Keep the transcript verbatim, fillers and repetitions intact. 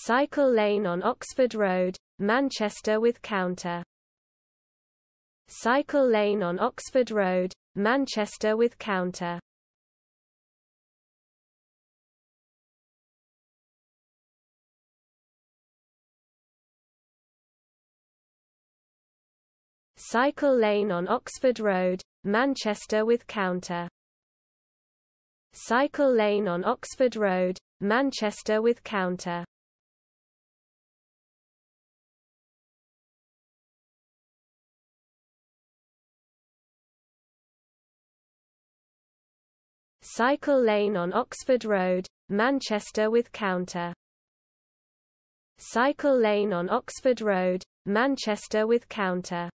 Cycle lane on Oxford Road, Manchester with counter. Cycle lane on Oxford Road, Manchester with counter. Cycle lane on Oxford Road, Manchester with counter. Cycle lane on Oxford Road, Manchester with counter. Cycle lane on Oxford Road, Manchester with counter. Cycle lane on Oxford Road, Manchester with counter.